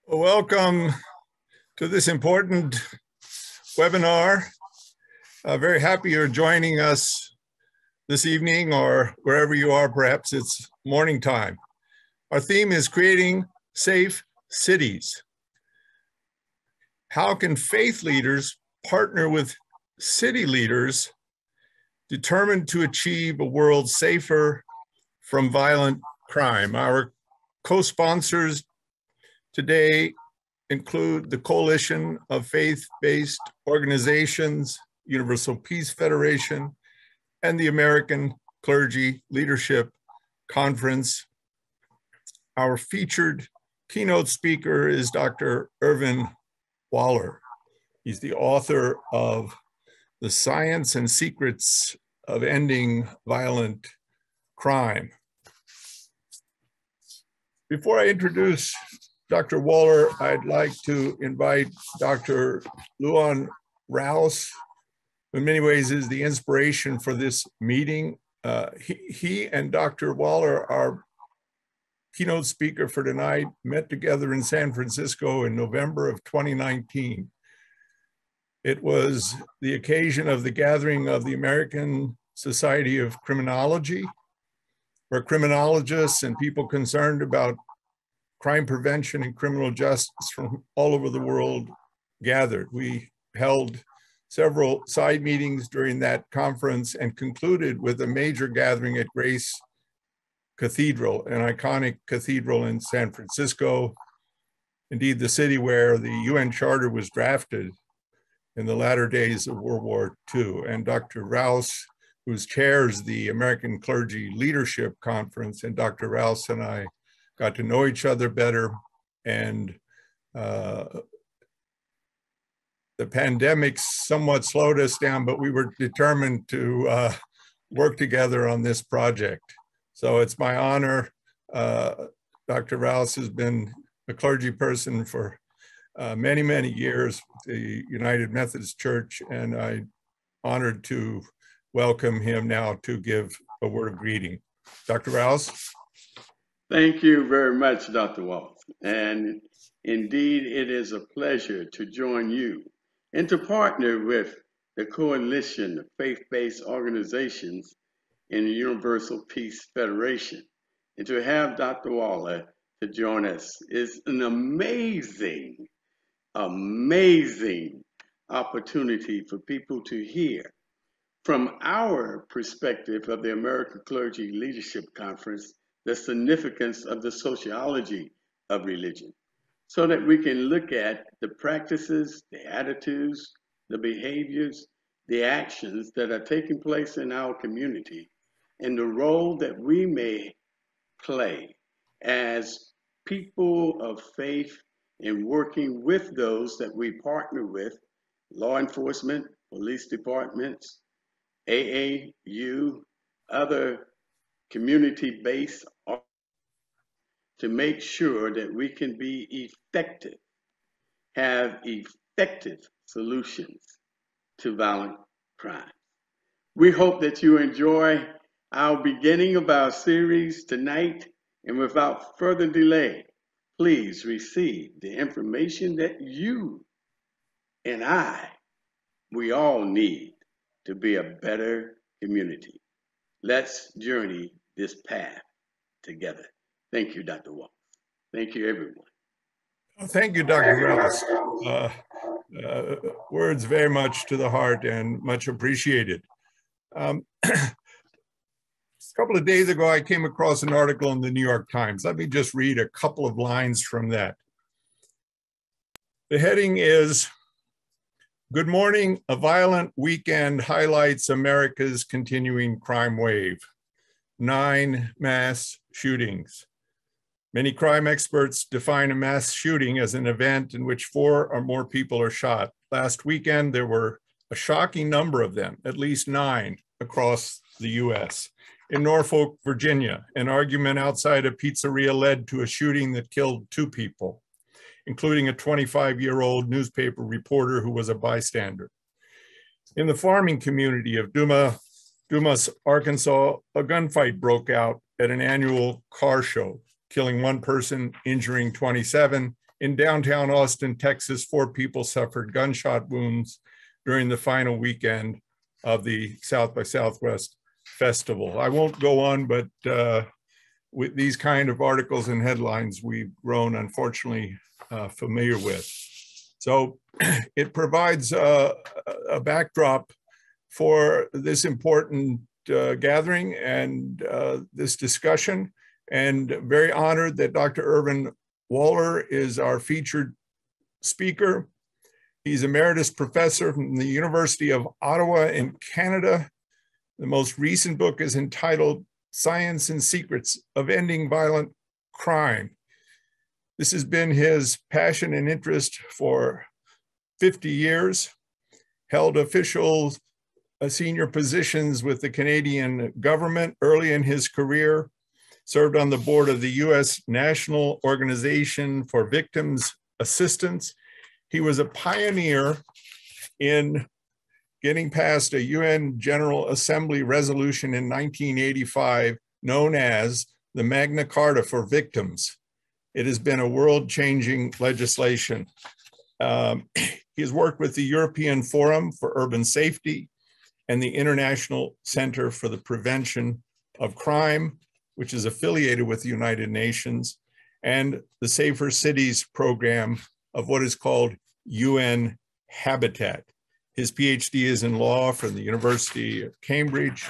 Welcome to this important webinar. Very happy you're joining us this evening, or wherever you are, perhaps it's morning time. Our theme is creating safe cities. How can faith leaders partner with city leaders determined to achieve a world safer from violent crime? Our co-sponsors today include the Coalition of Faith-Based Organizations, Universal Peace Federation, and the American Clergy Leadership Conference. Our featured keynote speaker is Dr. Irvin Waller. He's the author of The Science and Secrets of Ending Violent Crime. Before I introduce Dr. Waller, I'd like to invite Dr. Luan Reyes, who in many ways is the inspiration for this meeting. He and Dr. Waller, our keynote speaker for tonight, met together in San Francisco in November of 2019. It was the occasion of the gathering of the American Society of Criminology, where criminologists and people concerned about crime prevention and criminal justice from all over the world gathered. We held several side meetings during that conference and concluded with a major gathering at Grace Cathedral, an iconic cathedral in San Francisco, indeed the city where the UN Charter was drafted in the latter days of World War II. And Dr. Reyes, who chairs the American Clergy Leadership Conference, and Dr. Reyes and I got to know each other better, and the pandemic somewhat slowed us down, but we were determined to work together on this project. So it's my honor. Dr. Reyes has been a clergy person for many, many years with the United Methodist Church, and I'm honored to welcome him now to give a word of greeting. Dr. Reyes? Thank you very much, Dr. Walsh. And indeed, it is a pleasure to join you and to partner with the Coalition of Faith-Based Organizations in the Universal Peace Federation. And to have Dr. Waller to join us is an amazing opportunity for people to hear from our perspective of the American Clergy Leadership Conference the significance of the sociology of religion, so that we can look at the practices, the attitudes, the behaviors, the actions that are taking place in our community, and the role that we may play as people of faith in working with those that we partner with, law enforcement, police departments, AAU, other community-based, to make sure that we can be effective, have effective solutions to violent crime. We hope that you enjoy our beginning of our series tonight, and without further delay, please receive the information that you and we all need to be a better community. Let's journey this path together. Thank you, Dr. Walsh. Thank you, everyone. Thank you, Dr. Reyes. Words very much to the heart and much appreciated. A couple of days ago, I came across an article in the New York Times. Let me just read a couple of lines from that. The heading is, "Good morning, a violent weekend highlights America's continuing crime wave. 9 mass shootings. Many crime experts define a mass shooting as an event in which 4 or more people are shot. Last weekend, there were a shocking number of them, at least 9 across the US. In Norfolk, Virginia, an argument outside a pizzeria led to a shooting that killed 2 people, including a 25-year-old newspaper reporter who was a bystander. In the farming community of Dumas, Arkansas, a gunfight broke out at an annual car show, killing 1 person, injuring 27, In downtown Austin, Texas, 4 people suffered gunshot wounds during the final weekend of the South by Southwest Festival. I won't go on, but with these kind of articles and headlines, we've grown, unfortunately, familiar with. So it provides a backdrop for this important gathering and this discussion, and very honored that Dr. Irvin Waller is our featured speaker. He's emeritus professor from the University of Ottawa in Canada. The most recent book is entitled Science and Secrets of Ending Violent Crime. This has been his passion and interest for 50 years, held official senior positions with the Canadian government early in his career, served on the board of the U.S. National Organization for Victims Assistance. He was a pioneer in getting past a UN General Assembly resolution in 1985 known as the Magna Carta for Victims. It has been a world-changing legislation. He has worked with the European Forum for Urban Safety and the International Center for the Prevention of Crime, which is affiliated with the United Nations, and the Safer Cities program of what is called UN Habitat. His PhD is in law from the University of Cambridge.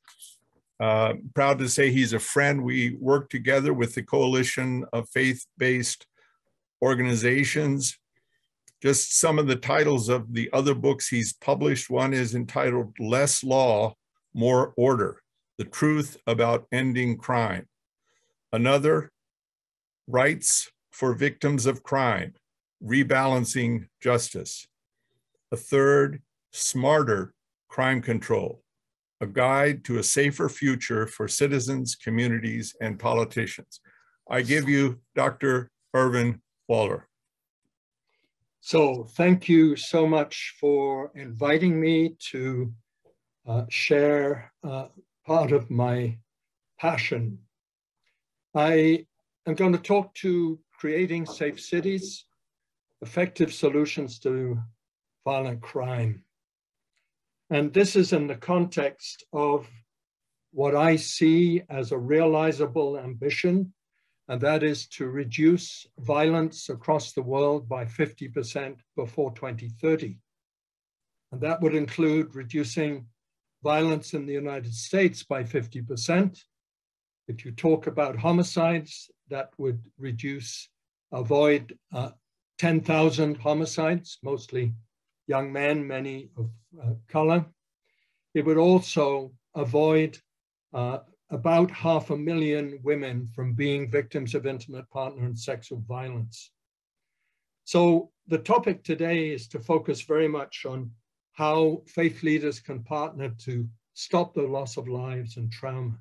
Proud to say he's a friend. We work together with the Coalition of Faith-Based Organizations. Just some of the titles of the other books he's published. One is entitled Less Law, More Order: The Truth About Ending Crime. Another, Rights for Victims of Crime, Rebalancing Justice. A third, Smarter Crime Control, a guide to a safer future for citizens, communities, and politicians. I give you Dr. Irvin Waller. So thank you so much for inviting me to share part of my passion. I am going to talk to creating safe cities, effective solutions to violent crime. And this is in the context of what I see as a realizable ambition, and that is to reduce violence across the world by 50% before 2030. And that would include reducing violence in the United States by 50%. If you talk about homicides, that would avoid 10,000 homicides, mostly young men, many of color. It would also avoid about 500,000 women from being victims of intimate partner and sexual violence. So the topic today is to focus very much on how faith leaders can partner to stop the loss of lives and trauma.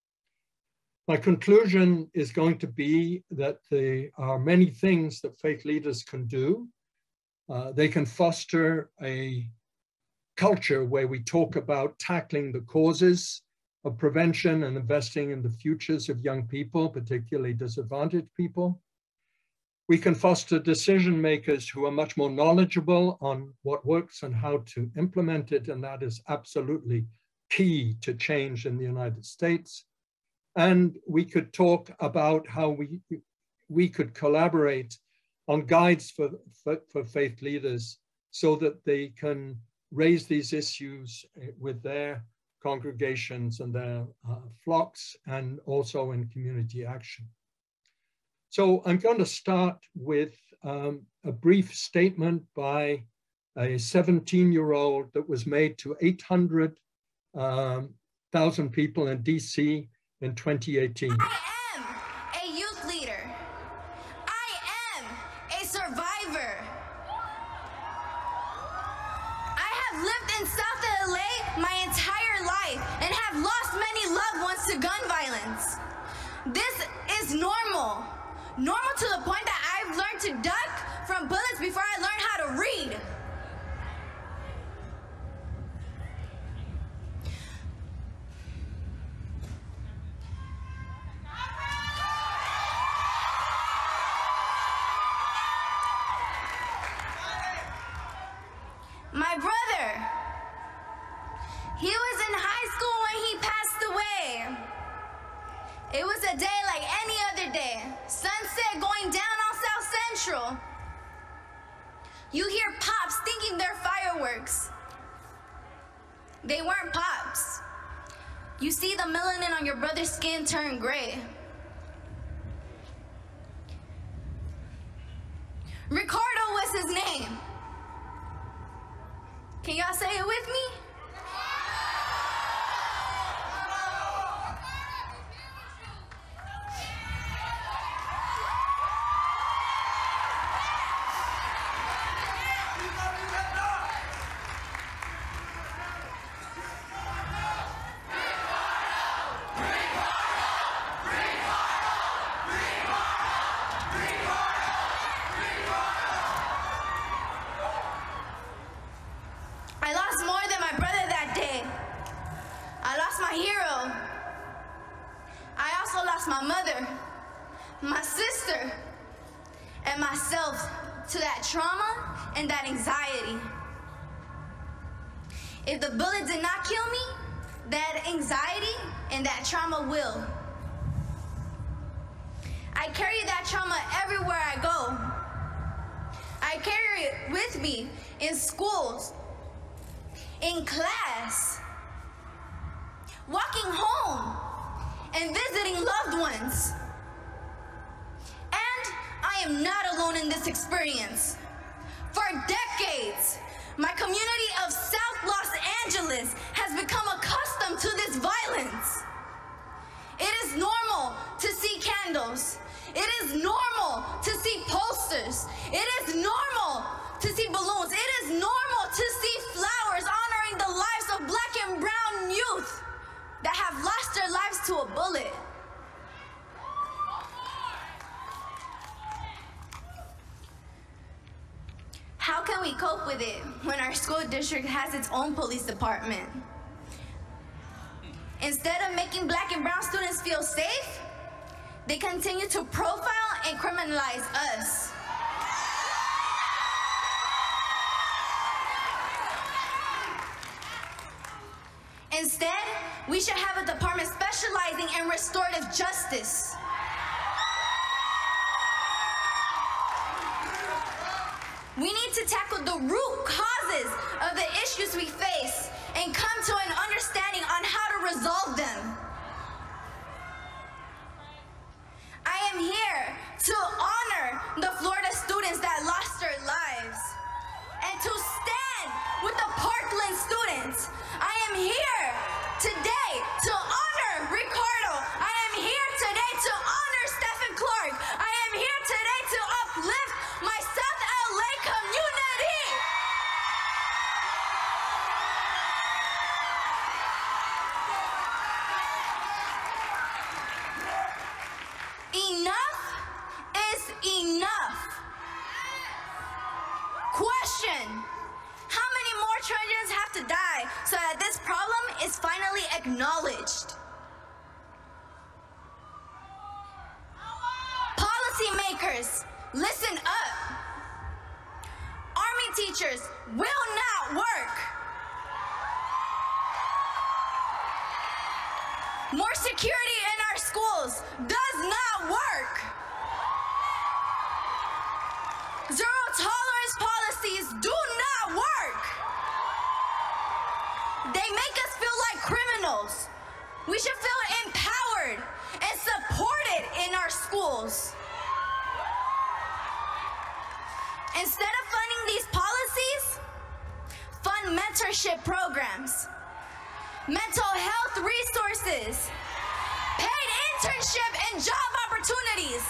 My conclusion is going to be that there are many things that faith leaders can do. They can foster a culture where we talk about tackling the causes of prevention and investing in the futures of young people, particularly disadvantaged people. We can foster decision makers who are much more knowledgeable on what works and how to implement it, and that is absolutely key to change in the United States. And we could talk about how we could collaborate on guides for faith leaders so that they can raise these issues with their congregations and their flocks, and also in community action. So I'm going to start with a brief statement by a 17-year-old that was made to 800,000 people in DC in 2018. I am a youth leader. I am a survivor. I have lived in South LA my entire life and have lost many loved ones to gun violence. This is normal. Normal to the point that I've learned to duck from bullets before I learned how to read. My brother, he was in high school when he passed away. It was a day like any other day. Sunset going down on South Central. You hear pops thinking they're fireworks. They weren't pops. You see the melanin on your brother's skin turn gray. Ricardo was his name. Can y'all say it with me? My mother, my sister, and myself to that trauma and that anxiety. If the bullet did not kill me, that anxiety and that trauma will. I carry that trauma everywhere I go. I carry it with me in schools, in class, walking home, and visiting loved ones. And I am not alone in this experience. For decades, my community of South Los Angeles has become accustomed to this violence. It is normal to see candles. It is normal to see posters. It is normal to see balloons. It is normal to see flowers honoring the lives of Black and brown youth that have lost their lives to a bullet. How can we cope with it when our school district has its own police department? Instead of making Black and brown students feel safe, they continue to profile and criminalize us. Instead, we should have a department specializing in restorative justice. We need to tackle the root causes of the issues we face and come to an understanding on how to resolve them. I am here to honor the Florida students that lost their lives and to stand with the Parkland students. I am here today to honor Ricardo. I am here today to honor Stephen Clark. I am here today to uplift my South LA community. Enough is enough. Question: how many more Trojans have to die so that this problem is finally acknowledged? Policymakers, listen up. Army teachers will not work. More security in our schools does not work. Zero tolerance policies do not work. They make us feel like criminals. We should feel empowered and supported in our schools. Instead of funding these policies, fund mentorship programs, mental health resources, paid internship and job opportunities.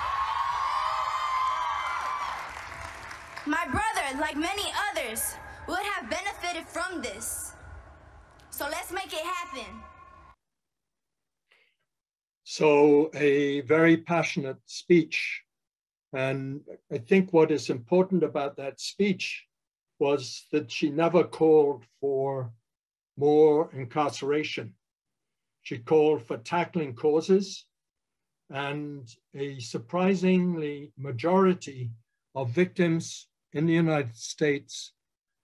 My brother, like many others, would have benefited from this. So let's make it happen. So a very passionate speech. And I think what is important about that speech was that she never called for more incarceration. She called for tackling causes, and a surprisingly majority of victims in the United States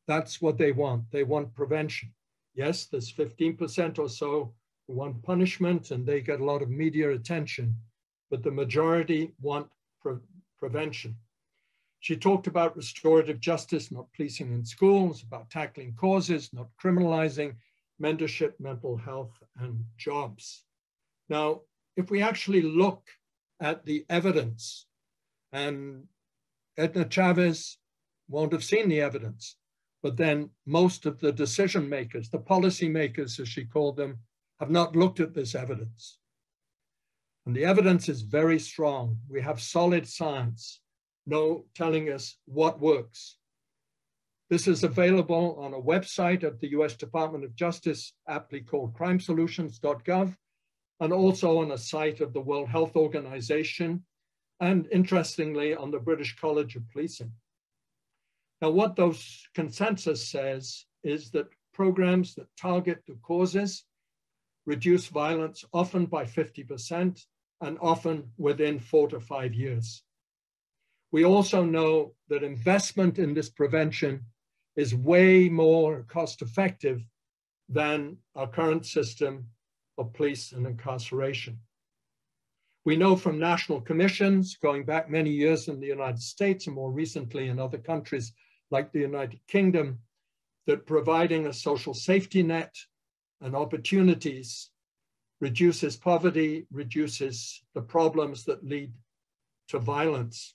That's what they want. They want prevention. Yes, there's 15% or so who want punishment and they get a lot of media attention, but the majority want prevention. She talked about restorative justice, not policing in schools, about tackling causes, not criminalizing, mentorship, mental health, and jobs. Now, if we actually look at the evidence, and Edna Chavez won't have seen the evidence, but then most of the decision makers, the policy makers, as she called them, have not looked at this evidence. And the evidence is very strong. We have solid science, telling us what works. This is available on a website of the US Department of Justice, aptly called crimesolutions.gov, and also on a site of the World Health Organization, and interestingly, on the British College of Policing. Now, what those consensus says is that programs that target the causes reduce violence often by 50% and often within 4 to 5 years. We also know that investment in this prevention is way more cost effective than our current system of police and incarceration. We know from national commissions going back many years in the United States and more recently in other countries like the United Kingdom, that providing a social safety net and opportunities reduces poverty, reduces the problems that lead to violence.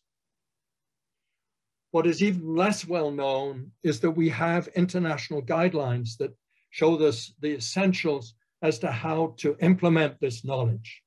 What is even less well known is that we have international guidelines that show us the essentials as to how to implement this knowledge.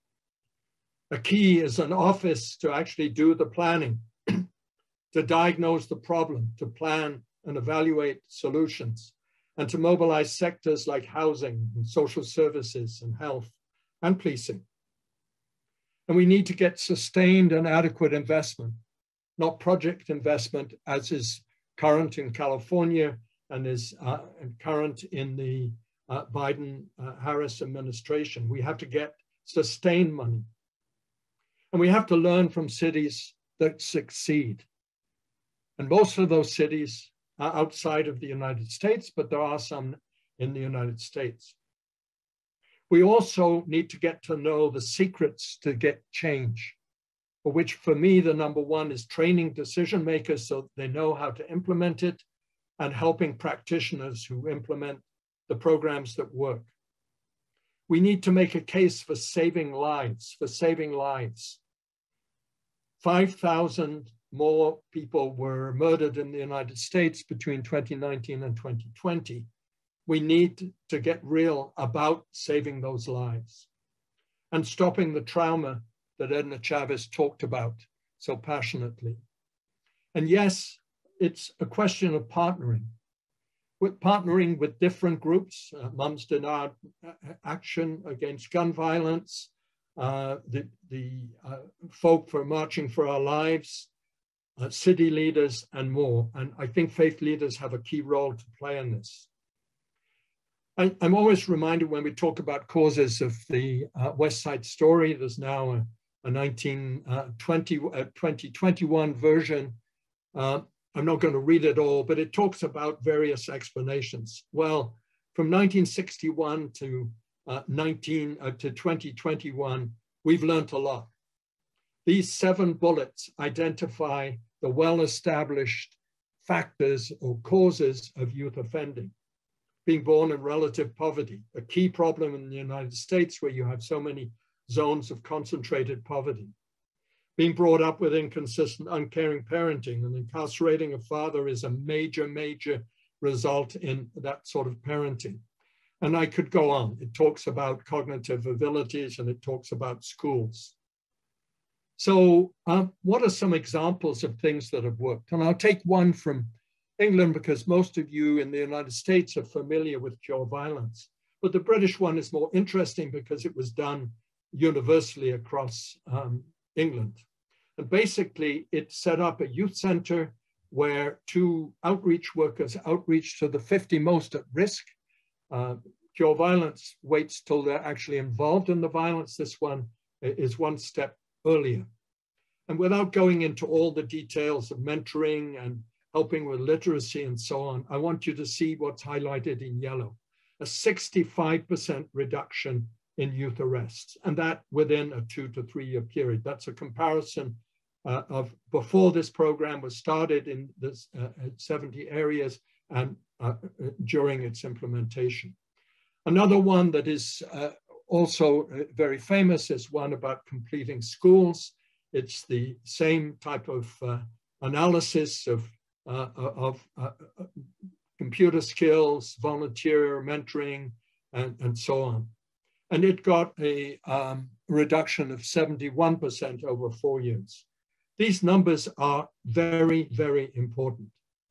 A key is an office to actually do the planning, to diagnose the problem, to plan and evaluate solutions, and to mobilize sectors like housing and social services and health and policing. And we need to get sustained and adequate investment, not project investment as is current in California and is current in the Biden-Harris administration. We have to get sustained money. And we have to learn from cities that succeed. And most of those cities are outside of the United States, but there are some in the United States. We also need to get to know the secrets to get change, for which for me, the number one is training decision makers so they know how to implement it and helping practitioners who implement the programs that work. We need to make a case for saving lives, 5,000 more people were murdered in the United States between 2019 and 2020. We need to get real about saving those lives and stopping the trauma that Edna Chavez talked about so passionately. And yes, it's a question of partnering. With partnering with different groups, Mums Denied Action Against Gun Violence, the folk for Marching for Our Lives, city leaders, and more. And I think faith leaders have a key role to play in this. I'm always reminded when we talk about causes of the West Side Story. There's now a 2021 version. I'm not going to read it all, but it talks about various explanations. Well, from 1961 to 2021, we've learned a lot. These 7 bullets identify the well-established factors or causes of youth offending. Being born in relative poverty, a key problem in the United States where you have so many zones of concentrated poverty. Being brought up with inconsistent, uncaring parenting, and incarcerating a father is a major, major result in that sort of parenting. And I could go on. It talks about cognitive abilities and it talks about schools. So what are some examples of things that have worked? And I'll take one from England because most of you in the United States are familiar with Cure Violence. But the British one is more interesting because it was done universally across England. And basically it set up a youth center where 2 outreach workers outreach to the 50 most at risk. Cure Violence waits till they're actually involved in the violence. This one is one step earlier. And without going into all the details of mentoring and helping with literacy and so on, I want you to see what's highlighted in yellow, a 65% reduction in youth arrests, and that within a 2 to 3 year period. That's a comparison of before this program was started in this 70 areas and during its implementation. Another one that is also very famous is one about completing schools. It's the same type of analysis of computer skills, volunteer mentoring, and so on. And it got a reduction of 71% over 4 years. These numbers are very, very important.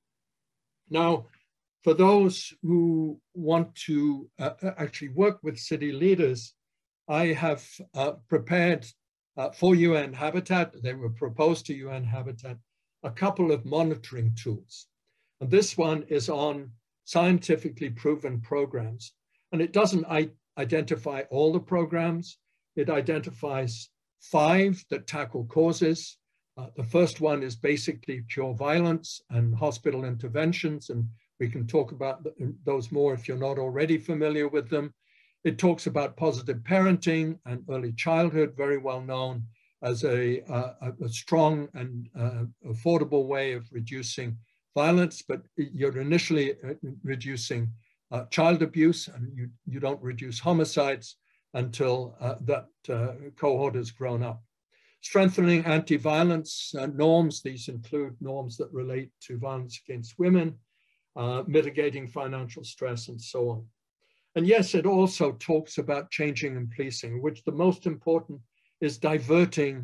Now, for those who want to actually work with city leaders, I have prepared for UN Habitat, they were proposed to UN Habitat, a couple of monitoring tools. And this one is on scientifically proven programs. And it doesn't identify all the programs. It identifies 5 that tackle causes. The first one is basically cure violence and hospital interventions, and we can talk about those more if you're not already familiar with them. It talks about positive parenting and early childhood, very well known as a strong and affordable way of reducing violence, but you're initially reducing child abuse, and you don't reduce homicides until that cohort has grown up. Strengthening anti-violence norms. These include norms that relate to violence against women, mitigating financial stress, and so on. And yes, it also talks about changing and policing, which the most important is diverting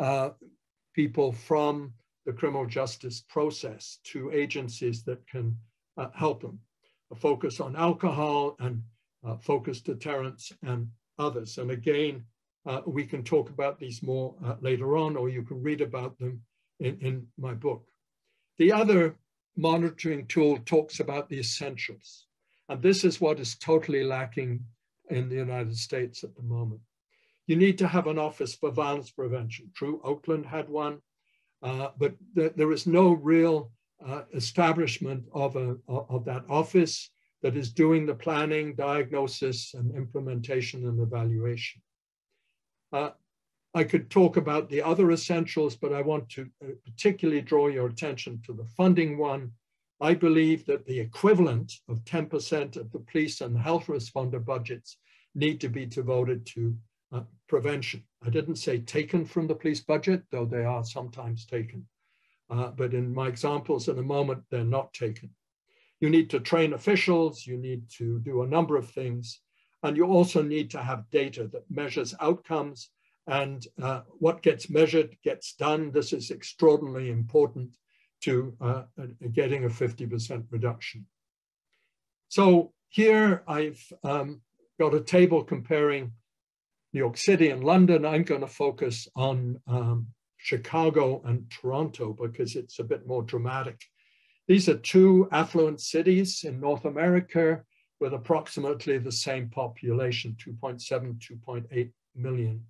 people from the criminal justice process to agencies that can help them. A focus on alcohol and focused deterrence and others. And again, we can talk about these more later on, or you can read about them in my book. The other monitoring tool talks about the essentials. And this is what is totally lacking in the United States at the moment. You need to have an office for violence prevention. True, Oakland had one, but there is no real establishment of that office that is doing the planning, diagnosis, and implementation and evaluation. I could talk about the other essentials, but I want to particularly draw your attention to the funding one. I believe that the equivalent of 10% of the police and health responder budgets need to be devoted to prevention. I didn't say taken from the police budget, though they are sometimes taken. But in my examples in a moment, they're not taken. You need to train officials, you need to do a number of things, and you also need to have data that measures outcomes, and what gets measured gets done. This is extraordinarily important to getting a 50% reduction. So here I've got a table comparing New York City and London. I'm going to focus on Chicago and Toronto because it's a bit more dramatic. These are 2 affluent cities in North America with approximately the same population, 2.7, 2.8 million.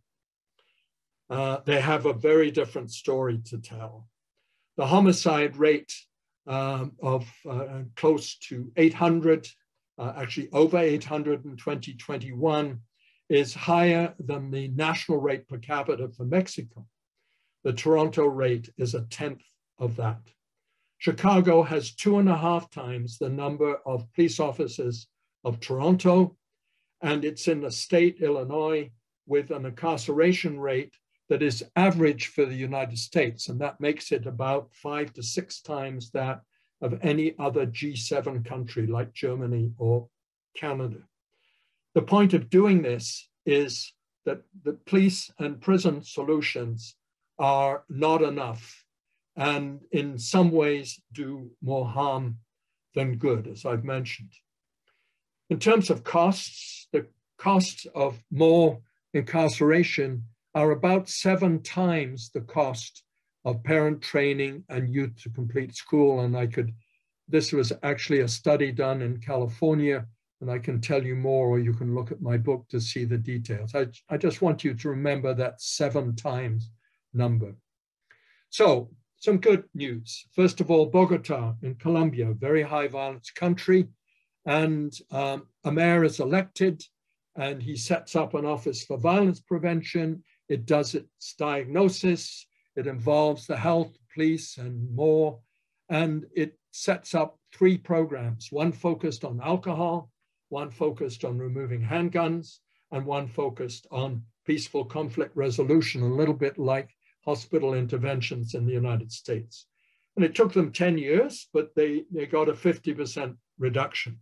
They have a very different story to tell. The homicide rate of close to 800, actually over 800 in 2021, is higher than the national rate per capita for Mexico. The Toronto rate is 1/10 of that. Chicago has 2.5 times the number of police officers of Toronto, and it's in the state, Illinois, with an incarceration rate that is average for the United States, and that makes it about 5 to 6 times that of any other G7 country like Germany or Canada. The point of doing this is that the police and prison solutions are not enough, and in some ways do more harm than good, as I've mentioned. In terms of costs, the costs of more incarceration are about 7 times the cost of parent training and youth to complete school. And this was actually a study done in California, and I can tell you more, or you can look at my book to see the details. I just want you to remember that 7 times number. So some good news. First of all, Bogota in Colombia, very high violence country, and a mayor is elected and he sets up an office for violence prevention. It does its diagnosis, it involves the health, police, and more, and it sets up 3 programs, one focused on alcohol, one focused on removing handguns, and one focused on peaceful conflict resolution, a little bit like hospital interventions in the United States. And it took them 10 years, but they got a 50% reduction.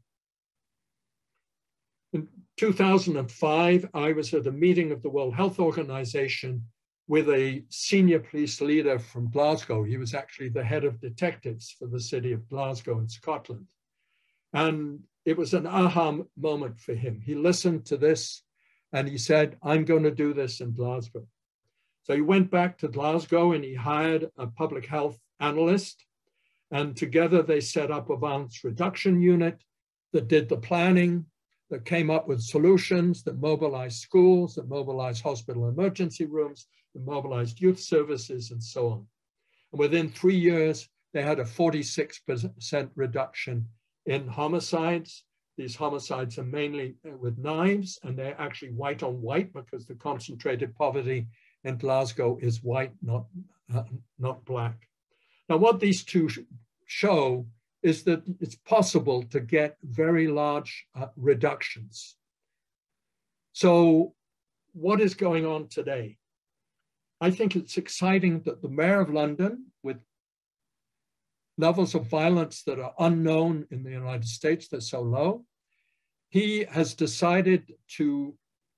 In 2005, I was at a meeting of the World Health Organization with a senior police leader from Glasgow. He was actually the head of detectives for the city of Glasgow in Scotland. And it was an aha moment for him. He listened to this and he said, I'm going to do this in Glasgow. So he went back to Glasgow and he hired a public health analyst. And together they set up a violence reduction unit that did the planning, that came up with solutions, that mobilized schools, that mobilized hospital emergency rooms, that mobilized youth services, and so on. And within 3 years, they had a 46% reduction in homicides. These homicides are mainly with knives, and they're actually white on white because the concentrated poverty in Glasgow is white, not black. Now, what these two show is that it's possible to get very large reductions. So what is going on today? I think it's exciting that the Mayor of London, with levels of violence that are unknown in the United States, they're so low, he has decided to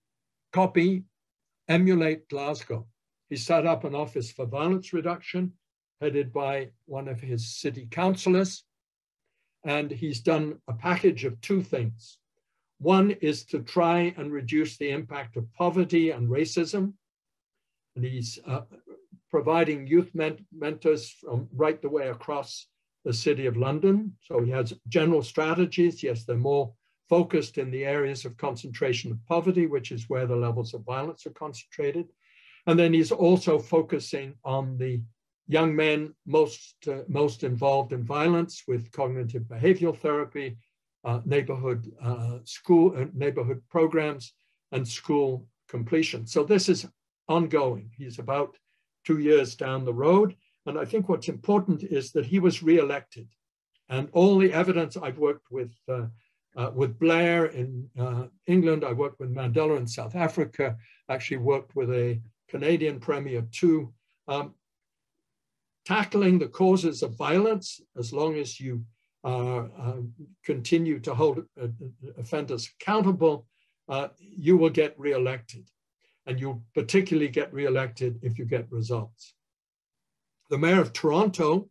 emulate Glasgow. He set up an office for violence reduction, headed by one of his city councillors. And he's done a package of 2 things. One is to try and reduce the impact of poverty and racism. And he's providing youth mentors from right the way across the city of London. So he has general strategies. Yes, they're more focused in the areas of concentration of poverty, which is where the levels of violence are concentrated. And then he's also focusing on the young men most involved in violence with cognitive behavioral therapy, neighborhood programs, and school completion. So this is ongoing. He's about 2 years down the road. And I think what's important is that he was re-elected. And all the evidence, I've worked with Blair in England, I worked with Mandela in South Africa, actually worked with a Canadian premier too. Tackling the causes of violence, as long as you continue to hold offenders accountable, you will get re-elected. And you'll particularly get re-elected if you get results. The mayor of Toronto,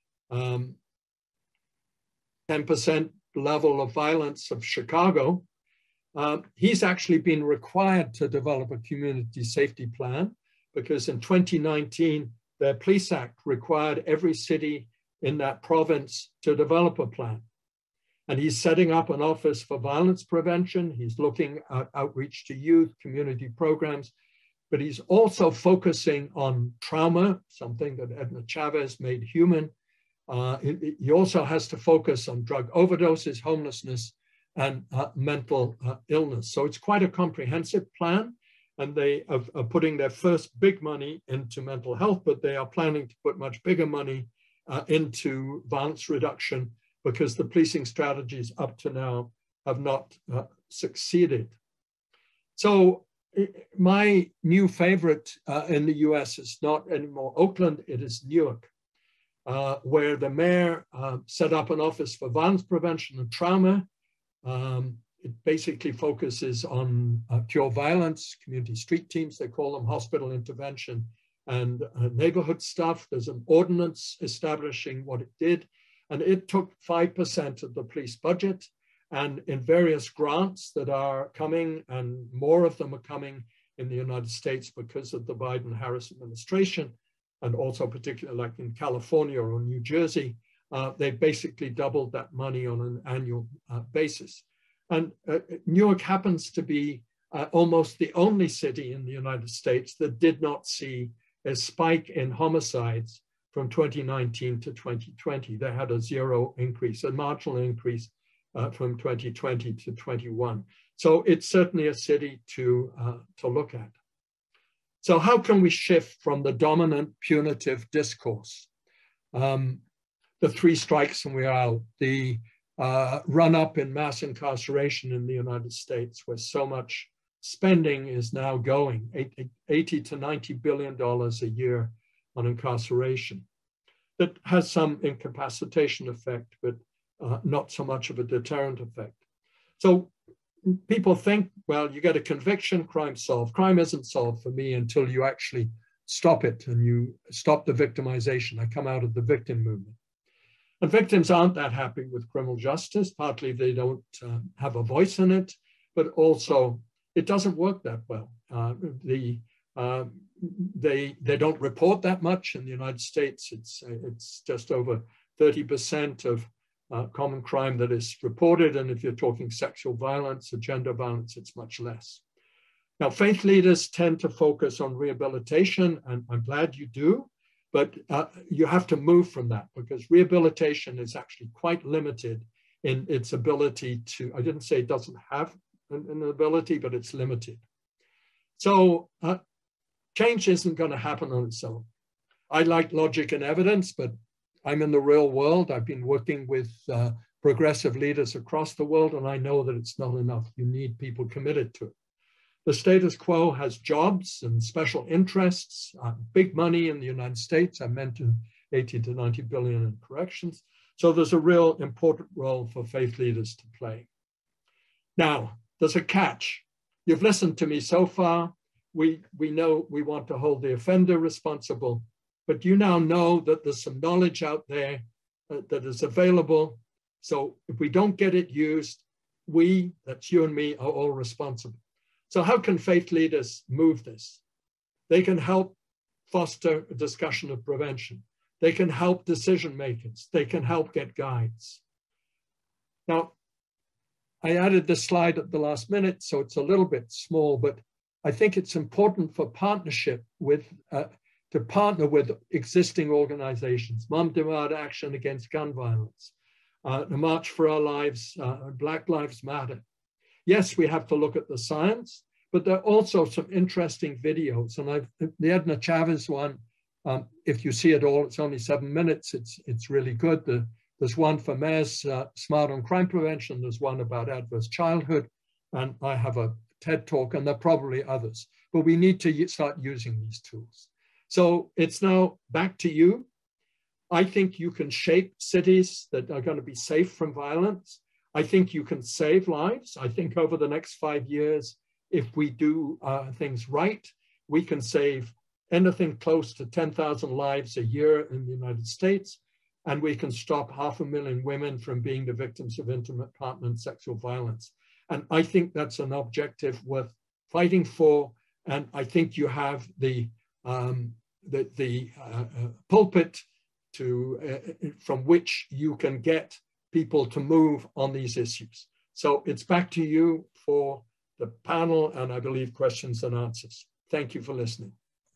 10% level of violence of Chicago, he's actually been required to develop a community safety plan because in 2019, the Police Act required every city in that province to develop a plan. And he's setting up an office for violence prevention. He's looking at outreach to youth, community programs, but he's also focusing on trauma, something that Edna Chavez made human. He also has to focus on drug overdoses, homelessness, and mental illness. So it's quite a comprehensive plan. And they are putting their first big money into mental health, but they are planning to put much bigger money into violence reduction because the policing strategies up to now have not succeeded. So my new favorite in the US is not anymore Oakland, it is Newark, where the mayor set up an office for violence prevention and trauma. It basically focuses on cure violence, community street teams, they call them, hospital intervention, and neighborhood stuff. There's an ordinance establishing what it did, and it took 5% of the police budget. And in various grants that are coming, and more of them are coming in the United States because of the Biden-Harris administration, and also particularly like in California or New Jersey, they basically doubled that money on an annual basis. And Newark happens to be almost the only city in the United States that did not see a spike in homicides from 2019 to 2020. They had a zero increase, a marginal increase from 2020 to 21. So it's certainly a city to look at. So how can we shift from the dominant punitive discourse? The three strikes and we are out, the run-up in mass incarceration in the United States, where so much spending is now going, $80 to $90 billion a year on incarceration. That has some incapacitation effect, but not so much of a deterrent effect. So people think, well, you get a conviction, crime solved. Crime isn't solved for me until you actually stop it and you stop the victimization. I come out of the victim movement. And victims aren't that happy with criminal justice. Partly they don't have a voice in it, but also it doesn't work that well. They don't report that much in the United States. It's just over 30% of common crime that is reported. And if you're talking sexual violence or gender violence, it's much less. Now, faith leaders tend to focus on rehabilitation, and I'm glad you do, but you have to move from that because rehabilitation is actually quite limited in its ability to, I didn't say it doesn't have an ability, but it's limited. So change isn't going to happen on its own. I like logic and evidence, but I'm in the real world. I've been working with progressive leaders across the world, and I know that it's not enough. You need people committed to it. The status quo has jobs and special interests, big money in the United States. I mentioned 80 to 90 billion in corrections. So there's a real important role for faith leaders to play. Now, there's a catch. You've listened to me so far. We know we want to hold the offender responsible, but you now know that there's some knowledge out there that is available. So if we don't get it used, that's you and me, are all responsible. So how can faith leaders move this? They can help foster a discussion of prevention. They can help decision makers. They can help get guides. Now, I added this slide at the last minute, so it's a little bit small, but I think it's important for partnership with, to partner with existing organizations, Mom Demand Action Against Gun Violence, the March for Our Lives, Black Lives Matter. Yes, we have to look at the science, but there are also some interesting videos. And the Edna Chavez one, if you see it all, it's only 7 minutes. It's really good. There's one for Mayor's Smart on Crime Prevention. There's one about adverse childhood. And I have a TED Talk, and there are probably others. But we need to start using these tools. So it's now back to you. I think you can shape cities that are going to be safe from violence. I think you can save lives. I think over the next 5 years, if we do things right, we can save anything close to 10,000 lives a year in the United States, and we can stop 500,000 women from being the victims of intimate partner and sexual violence. And I think that's an objective worth fighting for. And I think you have the pulpit from which you can get people to move on these issues. So it's back to you for the panel and I believe questions and answers. Thank you for listening.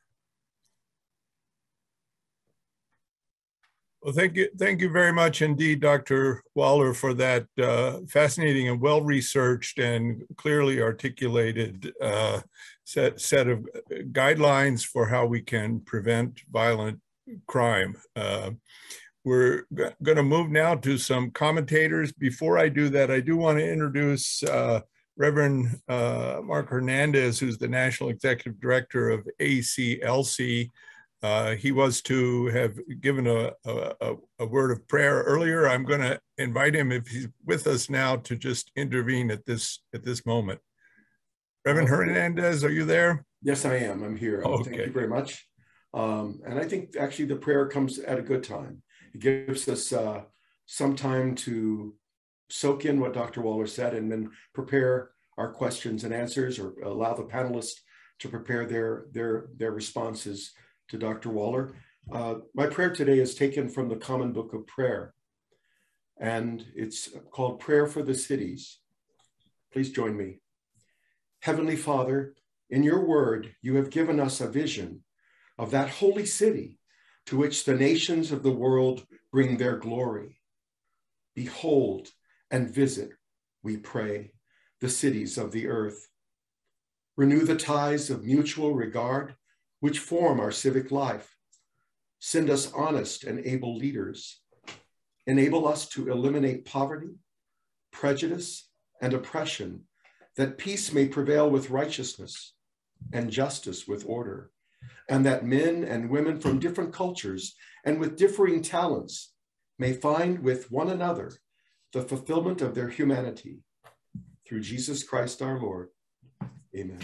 Well, thank you very much indeed, Dr. Waller, for that fascinating and well-researched and clearly articulated set of guidelines for how we can prevent violent crime. We're going to move now to some commentators. Before I do that, I do want to introduce Reverend Mark Hernandez, who's the National Executive Director of ACLC. He was to have given a word of prayer earlier. I'm going to invite him, if he's with us now, to just intervene at this moment. Reverend Hernandez, are you there? Yes, I am. I'm here. Okay. Thank you very much. And I think actually the prayer comes at a good time. It gives us some time to soak in what Dr. Waller said and then prepare our questions and answers, or allow the panelists to prepare their responses to Dr. Waller. My prayer today is taken from the Common Book of Prayer, and it's called Prayer for the Cities. Please join me. Heavenly Father, in your word, you have given us a vision of that holy city to which the nations of the world bring their glory. Behold and visit, we pray, the cities of the earth. Renew the ties of mutual regard which form our civic life. Send us honest and able leaders. Enable us to eliminate poverty, prejudice, and oppression, that peace may prevail with righteousness and justice with order, and that men and women from different cultures and with differing talents may find with one another the fulfillment of their humanity. Through Jesus Christ our Lord. Amen.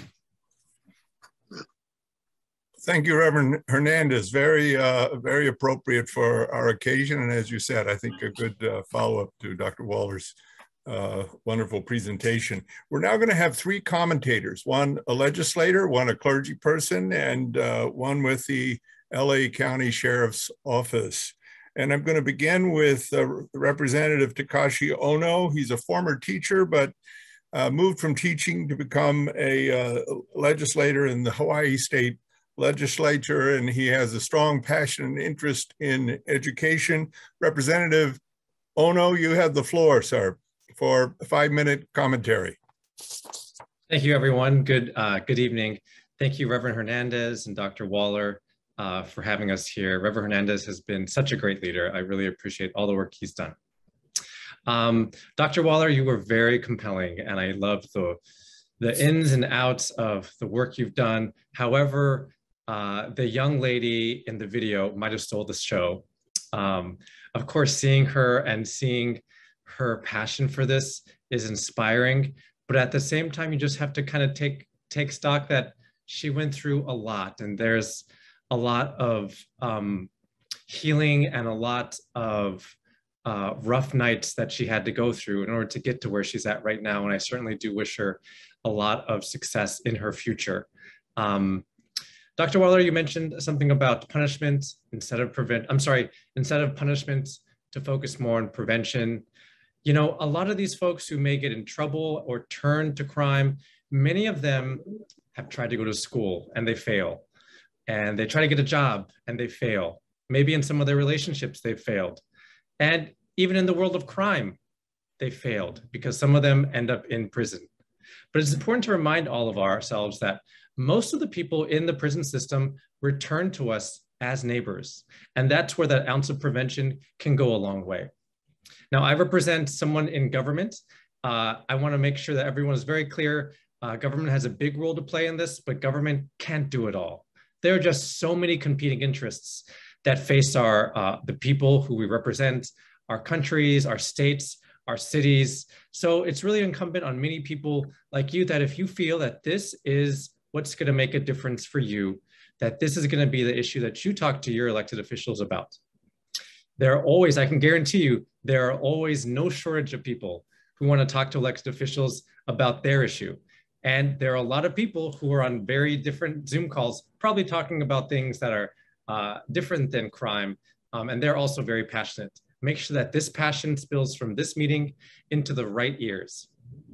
Thank you, Reverend Hernandez. Very appropriate for our occasion. And as you said, I think a good follow-up to Dr. Waller's wonderful presentation. We're now going to have three commentators, one a legislator, one a clergy person, and one with the LA County Sheriff's Office. And I'm going to begin with Representative Takashi Ohno. He's a former teacher, but moved from teaching to become a legislator in the Hawaii State Legislature, and he has a strong passion and interest in education. Representative Ohno, you have the floor, sir, for a 5-minute commentary. Thank you, everyone. Good evening. Thank you, Reverend Hernandez and Dr. Waller, for having us here. Reverend Hernandez has been such a great leader. I really appreciate all the work he's done. Dr. Waller, you were very compelling, and I loved the ins and outs of the work you've done. However, the young lady in the video might have stole the show. Of course, seeing her and seeing her passion for this is inspiring, but at the same time, you just have to kind of take stock that she went through a lot, and there's a lot of healing and a lot of rough nights that she had to go through in order to get to where she's at right now. And I certainly do wish her a lot of success in her future. Dr. Waller, you mentioned something about punishment instead of punishment, to focus more on prevention. You know, a lot of these folks who may get in trouble or turn to crime, many of them have tried to go to school and they fail. And they try to get a job and they fail. Maybe in some of their relationships, they've failed. And even in the world of crime, they failed because some of them end up in prison. But it's important to remind all of ourselves that most of the people in the prison system return to us as neighbors. And that's where that ounce of prevention can go a long way. Now, I represent someone in government. I want to make sure that everyone is very clear. Government has a big role to play in this, but government can't do it all. There are just so many competing interests that face the people who we represent, our countries, our states, our cities. So it's really incumbent on many people like you that if you feel that this is what's going to make a difference for you, that this is going to be the issue that you talk to your elected officials about. There are always, I can guarantee you, there are always no shortage of people who want to talk to elected officials about their issue. And there are a lot of people who are on very different Zoom calls, probably talking about things that are different than crime. And they're also very passionate. Make sure that this passion spills from this meeting into the right ears.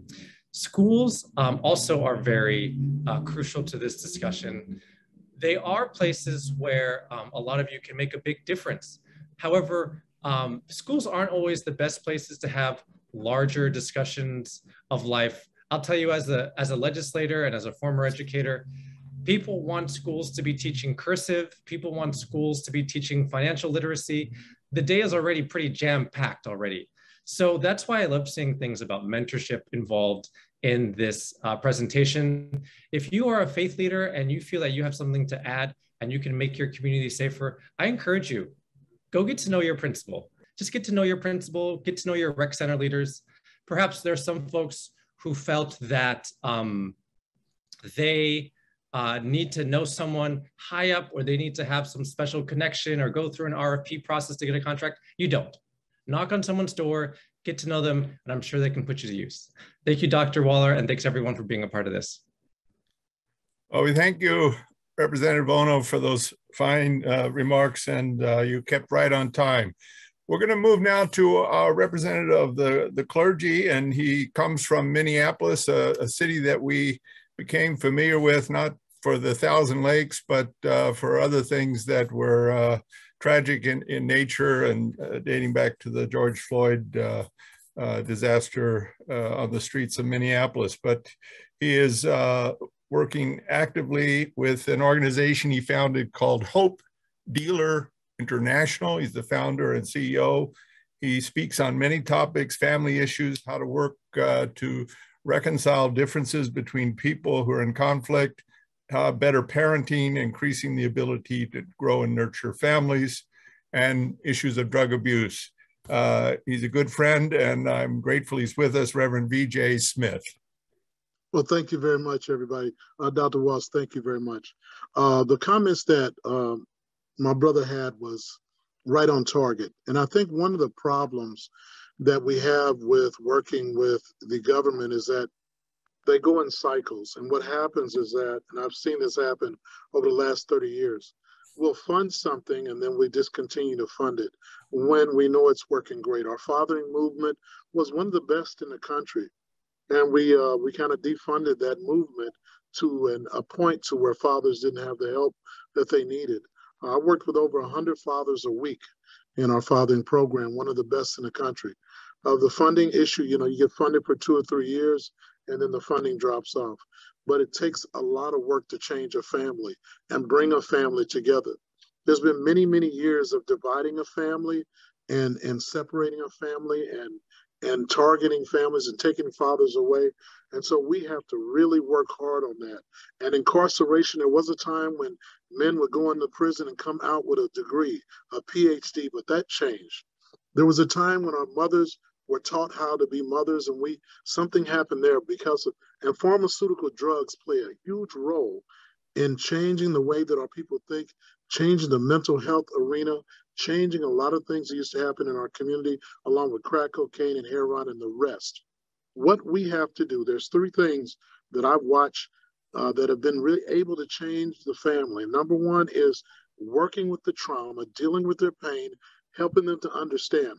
Schools also are very crucial to this discussion. They are places where a lot of you can make a big difference. However, schools aren't always the best places to have larger discussions of life. I'll tell you, as a legislator and as a former educator, people want schools to be teaching cursive. People want schools to be teaching financial literacy. The day is already pretty jam-packed already. So that's why I love seeing things about mentorship involved in this presentation. If you are a faith leader and you feel that you have something to add and you can make your community safer, I encourage you, go get to know your principal. Just get to know your principal, get to know your rec center leaders. Perhaps there are some folks who felt that they need to know someone high up, or they need to have some special connection or go through an RFP process to get a contract. You don't. Knock on someone's door, get to know them, and I'm sure they can put you to use. Thank you, Dr. Waller, and thanks everyone for being a part of this. Well, we thank you, Representative Ohno, for those fine remarks, and you kept right on time. We're going to move now to our representative of the clergy, and he comes from Minneapolis, a city that we became familiar with, not for the Thousand Lakes, but for other things that were tragic in nature and dating back to the George Floyd disaster on the streets of Minneapolis. But he is working actively with an organization he founded called Hope Dealer International. He's the founder and CEO. He speaks on many topics, family issues, how to work to reconcile differences between people who are in conflict, better parenting, increasing the ability to grow and nurture families, and issues of drug abuse. He's a good friend, and I'm grateful he's with us, Reverend V.J. Smith. Well, thank you very much, everybody. Dr. Walsh, thank you very much. The comments that my brother had was right on target. And I think one of the problems that we have with working with the government is that they go in cycles. And what happens is that, and I've seen this happen over the last 30 years, we'll fund something and then we discontinue to fund it when we know it's working great. Our fathering movement was one of the best in the country. And we kind of defunded that movement to a point to where fathers didn't have the help that they needed. I worked with over 100 fathers a week in our fathering program, one of the best in the country. The funding issue, you get funded for 2 or 3 years, and then the funding drops off. But it takes a lot of work to change a family and bring a family together. There's been many, many years of dividing a family and separating a family and targeting families and taking fathers away. And so we have to really work hard on that. And incarceration, there was a time when men would go into prison and come out with a degree, a PhD, but that changed. There was a time when our mothers were taught how to be mothers, and something happened there and pharmaceutical drugs play a huge role in changing the way that our people think, changing the mental health arena, changing a lot of things that used to happen in our community, along with crack cocaine and heroin and the rest. What we have to do, there's 3 things that I've watched that have been really able to change the family. Number 1 is working with the trauma, dealing with their pain, helping them to understand.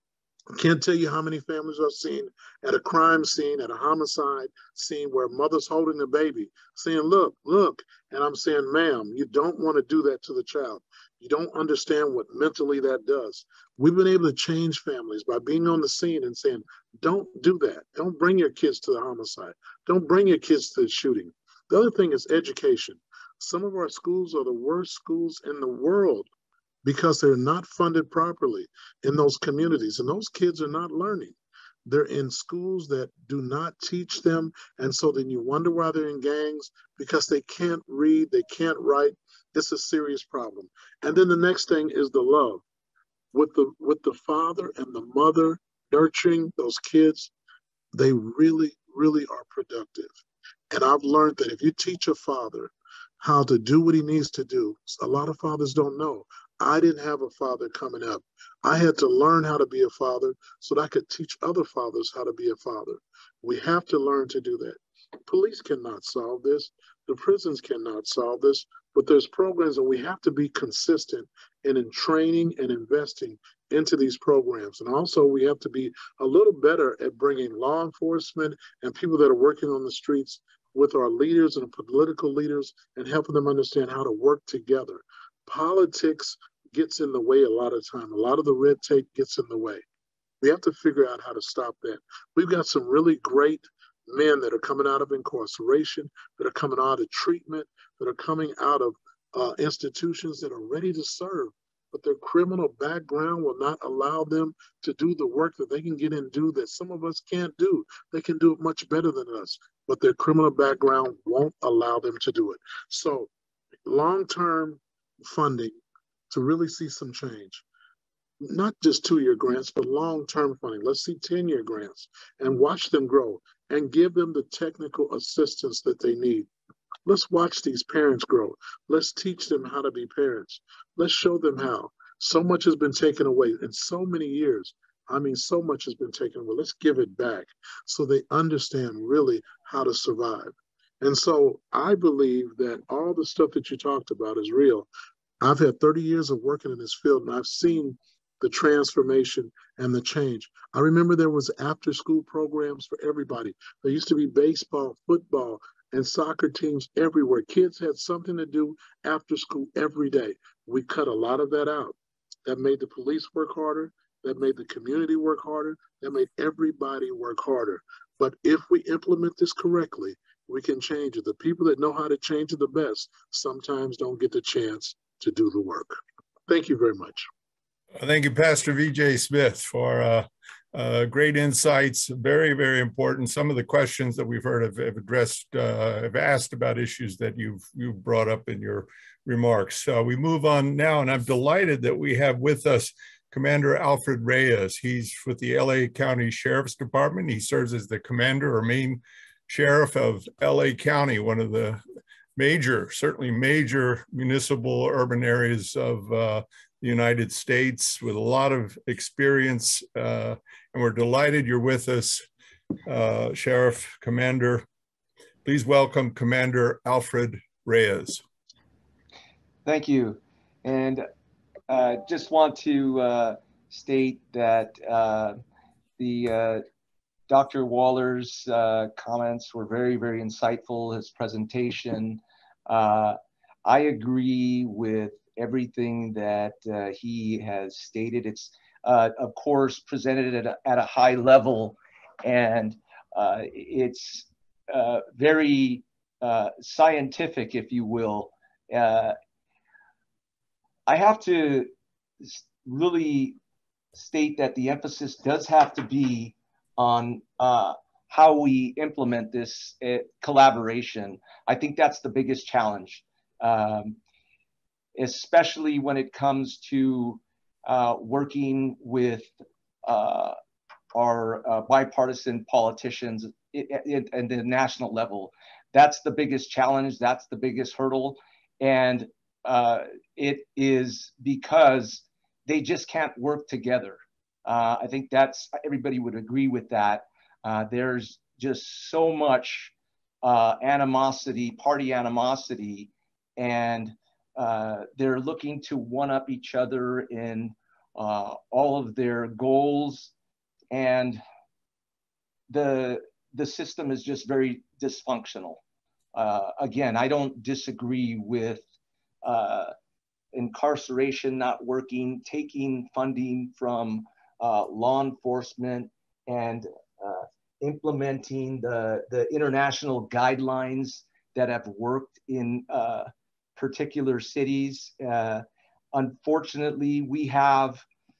I can't tell you how many families I've seen at a crime scene, at a homicide scene, where mother's holding the baby, saying, look, look. And I'm saying, ma'am, you don't want to do that to the child. You don't understand what mentally that does. We've been able to change families by being on the scene and saying, don't do that. Don't bring your kids to the homicide. Don't bring your kids to the shooting. The other thing is education. Some of our schools are the worst schools in the world because they're not funded properly in those communities. And those kids are not learning. They're in schools that do not teach them. And so then you wonder why they're in gangs, because they can't read, they can't write. It's a serious problem. And then the next thing is the love. With the father and the mother nurturing those kids, they really, really are productive. And I've learned that if you teach a father how to do what he needs to do, a lot of fathers don't know. I didn't have a father coming up. I had to learn how to be a father so that I could teach other fathers how to be a father. We have to learn to do that. Police cannot solve this. The prisons cannot solve this, but there's programs, and we have to be consistent in training and investing into these programs. And also we have to be a little better at bringing law enforcement and people that are working on the streets with our leaders and political leaders and helping them understand how to work together. Politics gets in the way a lot of time. A lot of the red tape gets in the way. We have to figure out how to stop that. We've got some really great men that are coming out of incarceration, that are coming out of treatment, that are coming out of institutions that are ready to serve, but their criminal background will not allow them to do the work that they can get and do that some of us can't do. They can do it much better than us, but their criminal background won't allow them to do it. So long-term funding to really see some change. Not just 2-year grants, but long-term funding. Let's see 10-year grants and watch them grow and give them the technical assistance that they need. Let's watch these parents grow. Let's teach them how to be parents. Let's show them how. So much has been taken away in so many years. I mean, so much has been taken away. Let's give it back so they understand really how to survive. And so I believe that all the stuff that you talked about is real. I've had 30 years of working in this field, and I've seen the transformation and the change. I remember there was after-school programs for everybody. There used to be baseball, football, and soccer teams everywhere. Kids had something to do after school every day. We cut a lot of that out. That made the police work harder. That made the community work harder. That made everybody work harder. But if we implement this correctly, we can change it. The people that know how to change it the best sometimes don't get the chance to do the work. Thank you very much. Thank you, Pastor V.J. Smith, for great insights. Very, very important. Some of the questions that we've heard have asked about issues that you've brought up in your remarks. We move on now, and I'm delighted that we have with us Commander Alfred Reyes. He's with the LA County Sheriff's Department. He serves as the commander or main sheriff of LA County, one of the certainly major municipal urban areas of the United States, with a lot of experience. And we're delighted you're with us, Sheriff Commander. Please welcome Commander Alfred Reyes. Thank you. And just want to state that Dr. Waller's comments were very, very insightful, his presentation. I agree with everything that he has stated. It's, of course, presented at a high level, and it's very scientific, if you will. I have to really state that the emphasis does have to be on how we implement this collaboration. I think that's the biggest challenge, especially when it comes to working with our bipartisan politicians at the national level. That's the biggest challenge. That's the biggest hurdle. And it is because they just can't work together. I think everybody would agree with that. There's just so much animosity, party animosity, and they're looking to one-up each other in all of their goals, and the system is just very dysfunctional. Again, I don't disagree with incarceration not working, taking funding from law enforcement, and implementing the international guidelines that have worked in particular cities. Unfortunately, we have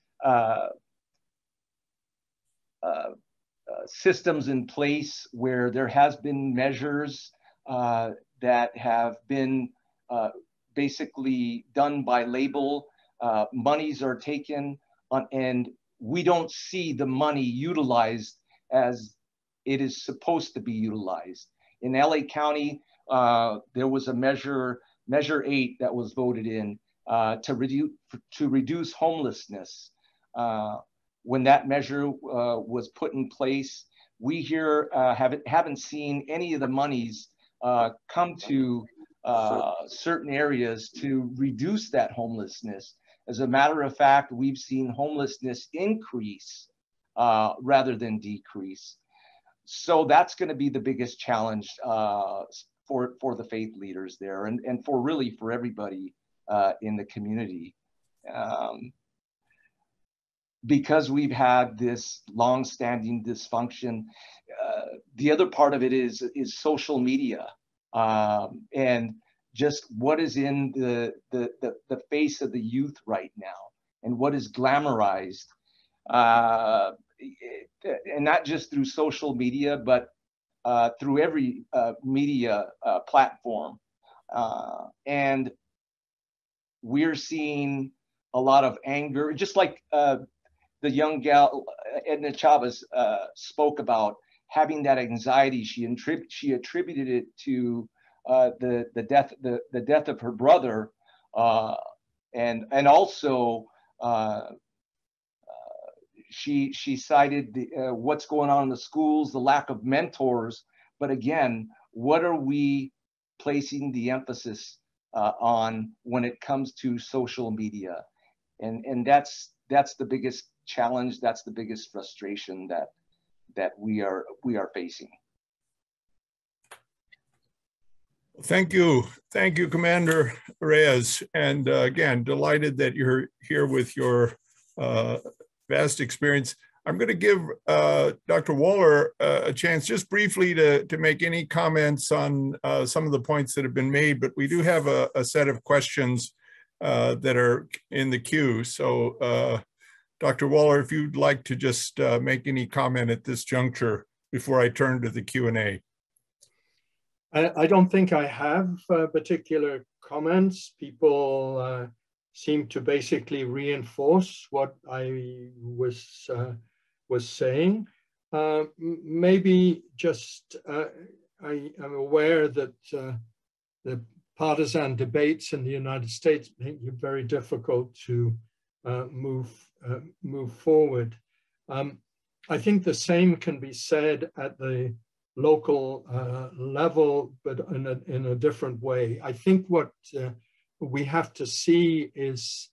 systems in place where there has been measures that have been basically done by label. Monies are taken and we don't see the money utilized as it is supposed to be utilized. In LA County, there was a measure 8 that was voted in to reduce homelessness. When that measure was put in place, we here haven't seen any of the monies come to certain areas to reduce that homelessness. As a matter of fact, we've seen homelessness increase rather than decrease. So that's going to be the biggest challenge for the faith leaders there, and for everybody in the community. Because we've had this long-standing dysfunction, the other part of it is social media, and just what is in the face of the youth right now, and what is glamorized, and not just through social media, but through every media platform. And we're seeing a lot of anger, just like the young gal Edna Chavez spoke about having that anxiety. She attributed it to the death of her brother, and also she cited what's going on in the schools, the lack of mentors. But again, what are we placing the emphasis on when it comes to social media? And that's the biggest challenge. That's the biggest frustration that we are facing. Thank you. Thank you, Commander Reyes. And again, delighted that you're here with your vast experience. I'm going to give Dr. Waller a chance just briefly to make any comments on some of the points that have been made, but we do have a set of questions that are in the queue. So Dr. Waller, if you'd like to just make any comment at this juncture before I turn to the Q&A. I don't think I have particular comments. People seem to basically reinforce what I was saying. Maybe just I am aware that the partisan debates in the United States make it very difficult to move forward. I think the same can be said at the local level, but in a different way. I think what we have to see is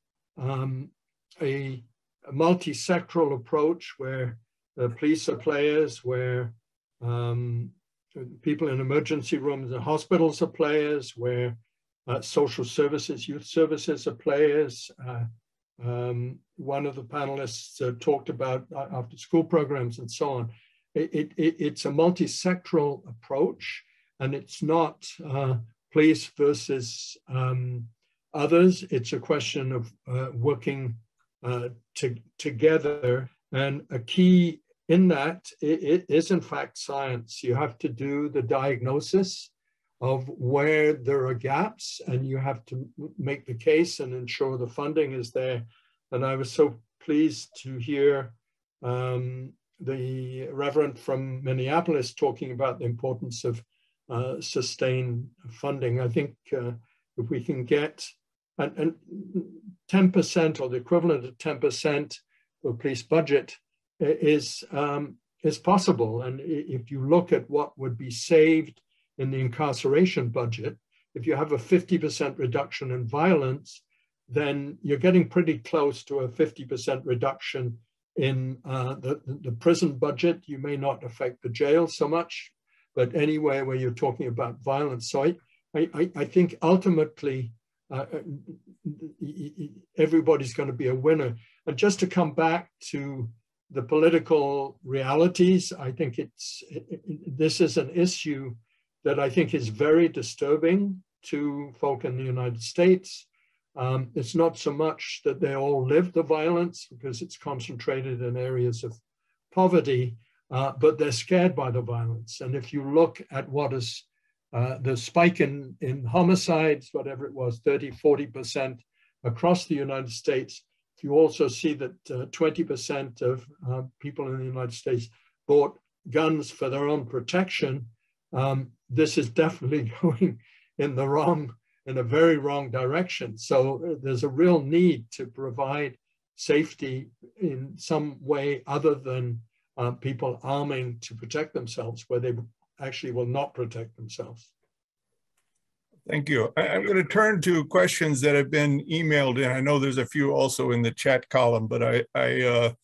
a multi-sectoral approach where the police are players, where people in emergency rooms and hospitals are players, where social services, youth services are players. One of the panelists talked about after school programs and so on. It's a multi-sectoral approach, and it's not police versus others. It's a question of working together. And a key in that is in fact science. You have to do the diagnosis of where there are gaps, and you have to make the case and ensure the funding is there. And I was so pleased to hear the Reverend from Minneapolis talking about the importance of sustained funding. I think if we can get and 10% or the equivalent of 10% of police budget is possible. And if you look at what would be saved in the incarceration budget, if you have a 50% reduction in violence, then you're getting pretty close to a 50% reduction in the prison budget. You may not affect the jail so much, but anywhere where you're talking about violence. So I think ultimately everybody's going to be a winner. And just to come back to the political realities, I think this is an issue that I think is very disturbing to folk in the United States. It's not so much that they all live the violence because it's concentrated in areas of poverty, but they're scared by the violence. And if you look at what is the spike in homicides, whatever it was, 30–40% across the United States, you also see that 20% of people in the United States bought guns for their own protection. This is definitely going in a very wrong direction. So there's a real need to provide safety in some way other than people arming to protect themselves, where they actually will not protect themselves. Thank you. I'm going to turn to questions that have been emailed in. I know there's a few also in the chat column, but I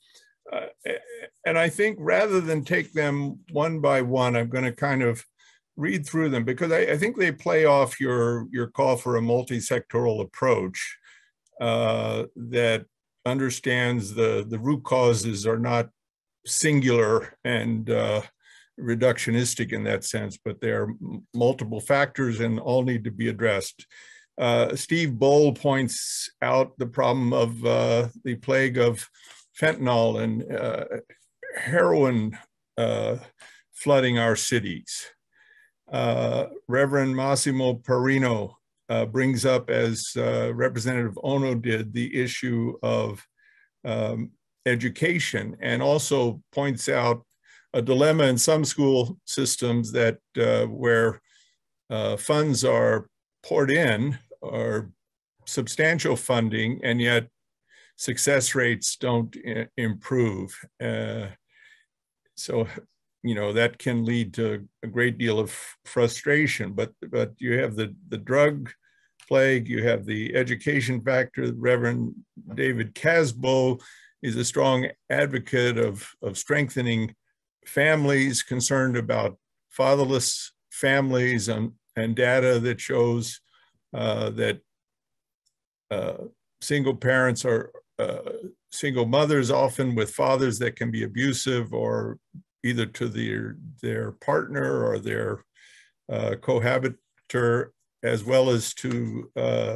think rather than take them one by one, I'm going to kind of read through them because I think they play off your call for a multi-sectoral approach that understands the root causes are not singular and reductionistic in that sense, but there are multiple factors and all need to be addressed. Steve Boll points out the problem of the plague of fentanyl and heroin flooding our cities. Reverend Massimo Perino brings up, as Representative Ohno did, the issue of education, and also points out a dilemma in some school systems that where funds are poured in or substantial funding, and yet success rates don't improve. So, you know, that can lead to a great deal of frustration, but you have the drug plague, you have the education factor. Reverend David Casbo is a strong advocate of strengthening families, concerned about fatherless families and and data that shows that single parents are single mothers, often with fathers that can be abusive, or either to their partner or their cohabiter, as well as to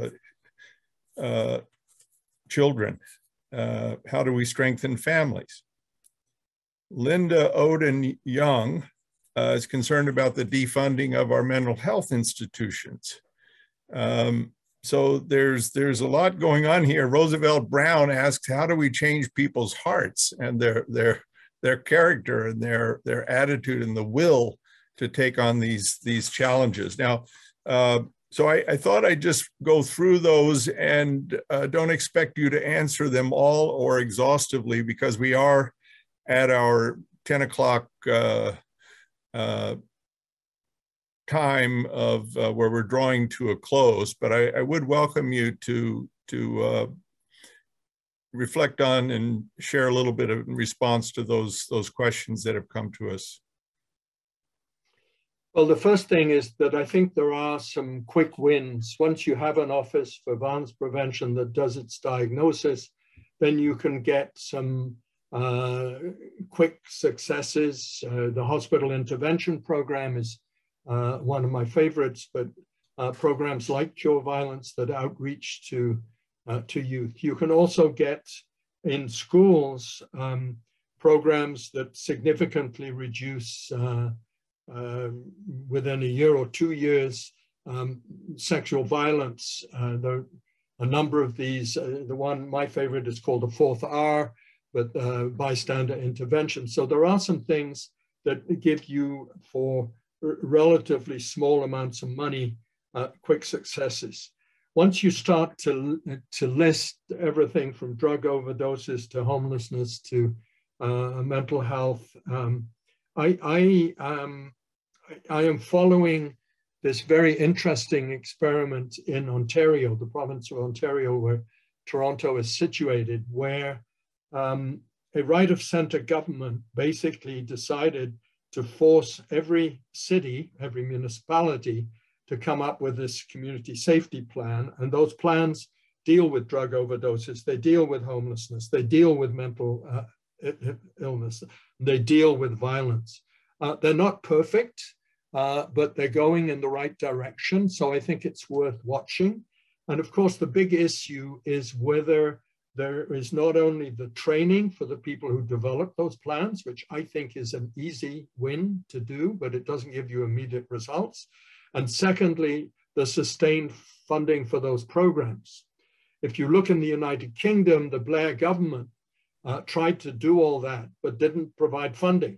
children. How do we strengthen families? Linda Oden Young is concerned about the defunding of our mental health institutions. So there's a lot going on here. Roosevelt Brown asks, how do we change people's hearts and their character and their attitude and the will to take on these challenges? Now, so I thought I'd just go through those, and don't expect you to answer them all or exhaustively, because we are at our 10 o'clock time of where we're drawing to a close. But I would welcome you to reflect on and share a little bit of response to those questions that have come to us. Well, the first thing is that I think there are some quick wins. Once you have an office for violence prevention that does its diagnosis, then you can get some quick successes. The hospital intervention program is one of my favorites, but programs like Cure Violence that outreach to youth. You can also get in schools programs that significantly reduce within a year or 2 years sexual violence. A number of these, my favorite is called the 4th R, but bystander intervention. So there are some things that give you, for relatively small amounts of money, quick successes. Once you start to list everything from drug overdoses to homelessness to mental health, I am following this very interesting experiment in Ontario, the province of Ontario, where Toronto is situated, where a right-of-center government basically decided to force every city, every municipality, to come up with this community safety plan. And those plans deal with drug overdoses, they deal with homelessness, they deal with mental illness, they deal with violence. They're not perfect, but they're going in the right direction. So I think it's worth watching. And of course, the big issue is whether there is not only the training for the people who develop those plans, which I think is an easy win to do, but it doesn't give you immediate results. And secondly, the sustained funding for those programs. If you look in the United Kingdom, the Blair government tried to do all that, but didn't provide funding.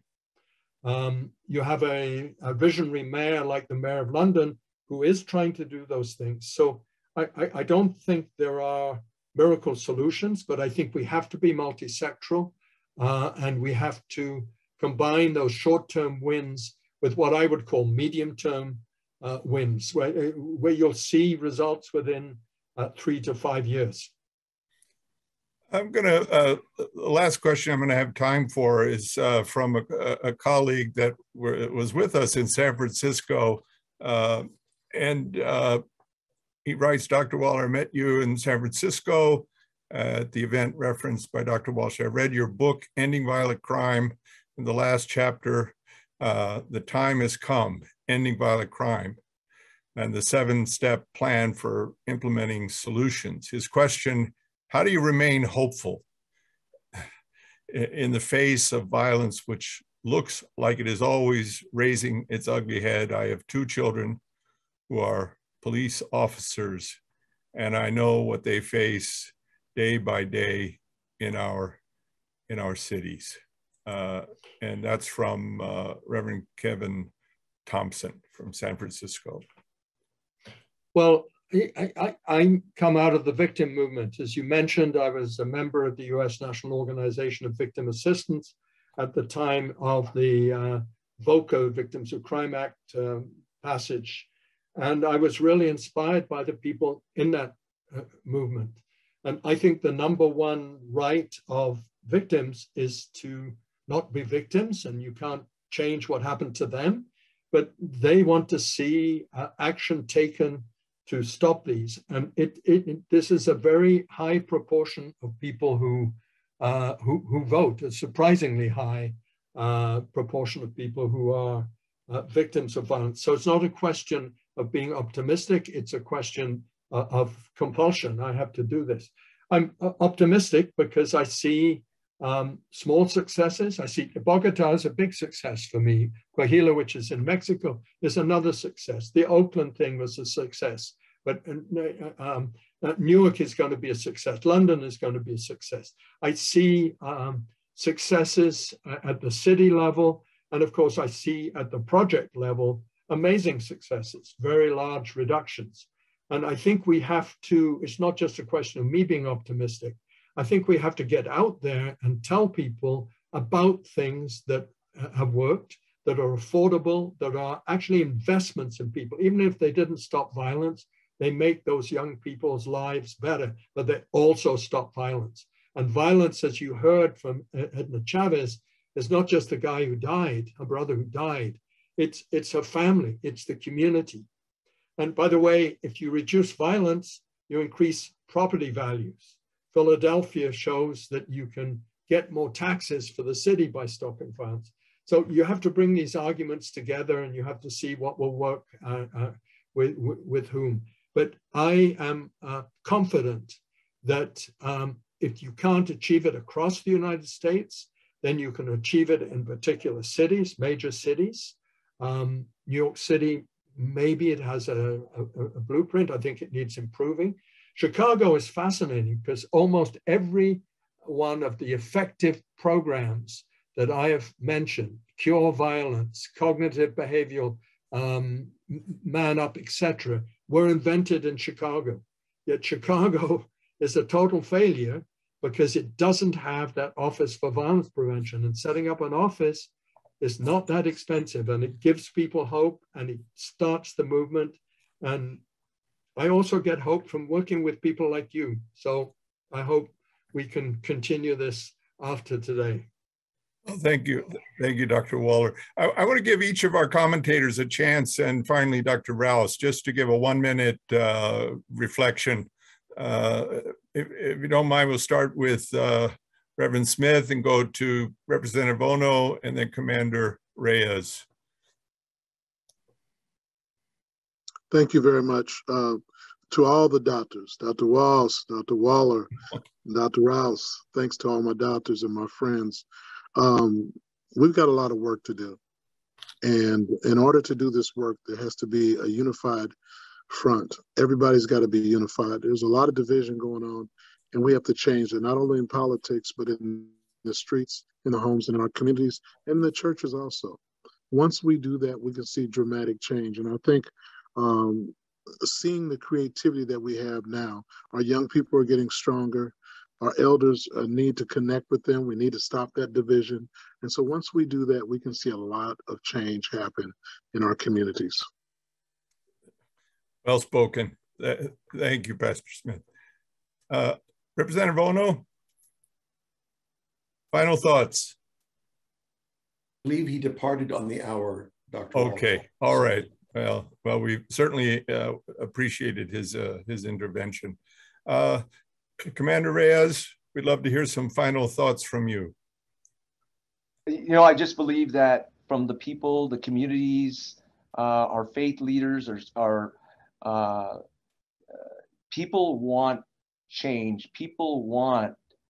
You have a visionary mayor like the Mayor of London who is trying to do those things. So I don't think there are miracle solutions, but I think we have to be multi-sectoral and we have to combine those short-term wins with what I would call medium-term wins, where you'll see results within 3 to 5 years. I'm going to, the last question I'm going to have time for is from a colleague that was with us in San Francisco. And he writes, Dr. Waller, I met you in San Francisco at the event referenced by Dr. Walsh. I read your book, Ending Violent Crime. In the last chapter, the time has come, ending violent crime, and the 7-step plan for implementing solutions. His question, how do you remain hopeful in the face of violence, which looks like it is always raising its ugly head? I have 2 children who are police officers, and I know what they face day by day in our cities. And that's from Reverend Kevin Thompson from San Francisco. Well, I come out of the victim movement. As you mentioned, I was a member of the U.S. National Organization of Victim Assistance at the time of the VOCA, Victims of Crime Act passage. And I was really inspired by the people in that movement. And I think the #1 right of victims is to not be victims, and you can't change what happened to them, but they want to see action taken to stop these. And this is a very high proportion of people who vote, a surprisingly high proportion of people who are victims of violence. So it's not a question of being optimistic, it's a question of compulsion. I have to do this. I'm optimistic because I see small successes. I see Bogota is a big success for me. Coahuila, which is in Mexico, is another success. The Oakland thing was a success, but Newark is going to be a success. London is going to be a success. I see successes at the city level. And of course, I see at the project level, amazing successes, very large reductions. And I think we have to, it's not just a question of me being optimistic. I think we have to get out there and tell people about things that have worked, that are affordable, that are actually investments in people. Even if they didn't stop violence, they make those young people's lives better, but they also stop violence. And violence, as you heard from Edna Chavez, is not just the guy who died, a brother who died. It's her family, it's the community. And by the way, if you reduce violence, you increase property values. Philadelphia shows that you can get more taxes for the city by stopping violence. So you have to bring these arguments together and you have to see what will work with whom. But I am confident that if you can't achieve it across the United States, then you can achieve it in particular cities, major cities. New York City, maybe it has a blueprint. I think it needs improving. Chicago is fascinating because almost every one of the effective programs that I have mentioned, cure violence, cognitive behavioral, man up, etc., were invented in Chicago. Yet Chicago is a total failure because it doesn't have that Office for Violence Prevention. And setting up an office is not that expensive, and it gives people hope and it starts the movement. And I also get hope from working with people like you. So I hope we can continue this after today. Well, thank you. Thank you, Dr. Waller. I want to give each of our commentators a chance, and finally, Dr. Reyes, just to give a 1-minute reflection. If you don't mind, we'll start with Reverend Smith and go to Representative Ohno and then Commander Reyes. Thank you very much to all the doctors, Dr. Walsh, Dr. Waller, Dr. Rouse. Thanks to all my doctors and my friends. We've got a lot of work to do. And in order to do this work, there has to be a unified front. Everybody's got to be unified. There's a lot of division going on, and we have to change it, not only in politics, but in the streets, in the homes, in our communities, and in the churches also. Once we do that, we can see dramatic change. And I think seeing the creativity that we have now, our young people are getting stronger. Our elders need to connect with them. We need to stop that division. And so once we do that, we can see a lot of change happen in our communities. Well spoken. Thank you, Pastor Smith. Representative Ohno, final thoughts. I believe he departed on the hour, Dr. Okay, all right. Well, we certainly appreciated his intervention. Commander Reyes, we'd love to hear some final thoughts from you. You know, I just believe that from the people, the communities, our faith leaders, our people want change. People want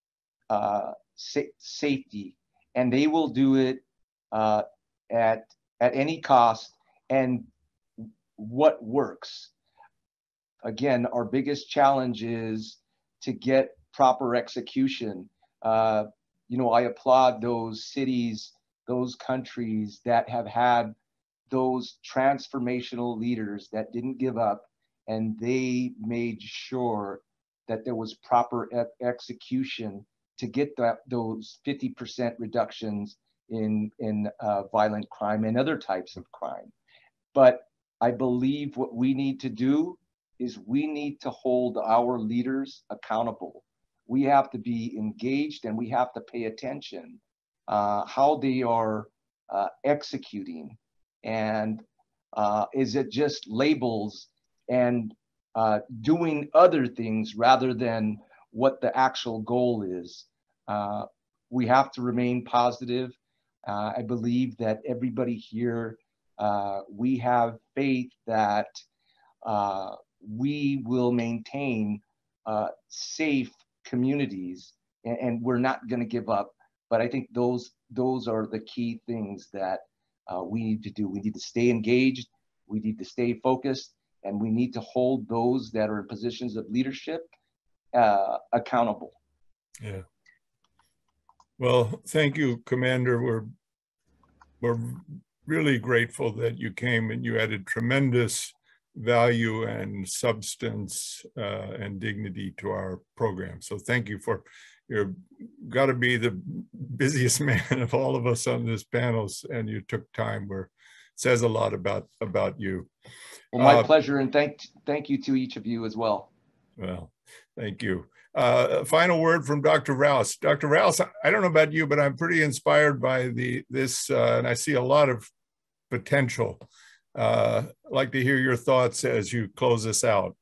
safety, and they will do it at any cost. And what works? Again, our biggest challenge is to get proper execution. You know, I applaud those cities, those countries that have had those transformational leaders that didn't give up, and they made sure that there was proper execution to get those 50% reductions in violent crime and other types of crime. But I believe what we need to do is we need to hold our leaders accountable. We have to be engaged and we have to pay attention how they are executing. And Is it just labels and doing other things rather than what the actual goal is? We have to remain positive. I believe that everybody here, we have faith that we will maintain safe communities, and we're not going to give up. But I think those are the key things that we need to do. We need to stay engaged, we need to stay focused, and we need to hold those that are in positions of leadership accountable. Yeah. Well, thank you, Commander. We're really grateful that you came, and you added tremendous value and substance and dignity to our program. So thank you for, you've got to be the busiest man of all of us on this panel, and you took time. Where says a lot about you. Well, my pleasure, and thank you to each of you as well. Well, thank you. Final word from Dr. Rouse. Dr. Rouse, I don't know about you, but I'm pretty inspired by this, and I see a lot of potential. I'd like to hear your thoughts as you close us out.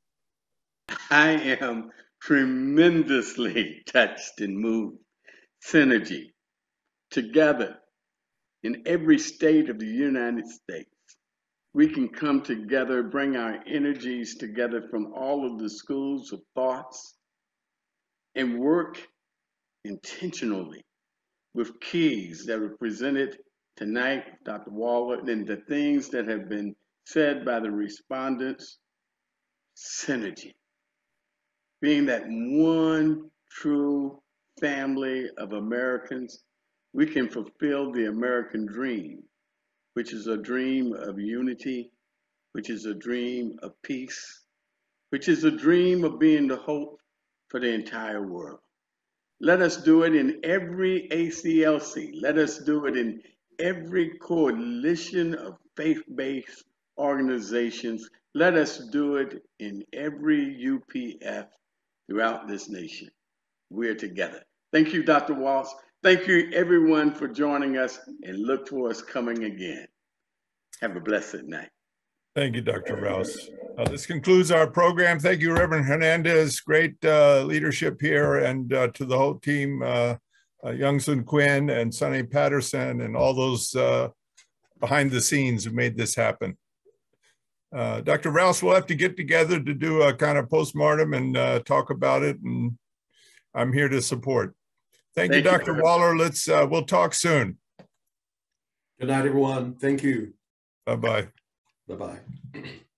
I am tremendously touched and moved. Synergy, together in every state of the United States. We can come together, bring our energies together from all of the schools of thoughts, and work intentionally with keys that were presented tonight, Dr. Waller, and the things that have been said by the respondents. Synergy, being that one true family of Americans, we can fulfill the American dream, which is a dream of unity, which is a dream of peace, which is a dream of being the hope for the entire world. Let us do it in every ACLC. Let us do it in every coalition of faith-based organizations. Let us do it in every UPF throughout this nation. We're together. Thank you, Dr. Walsh. Thank you, everyone, for joining us, and look for us coming again. Have a blessed night. Thank you, Dr. Rouse. This concludes our program. Thank you, Reverend Hernandez. Great leadership here, and to the whole team, Young Sun Quinn and Sonny Patterson, and all those behind the scenes who made this happen. Dr. Rouse, we'll have to get together to do a kind of postmortem and talk about it, and I'm here to support. Thank you, Dr. Waller. We'll talk soon. Good night, everyone. Thank you. Bye-bye. Bye-bye.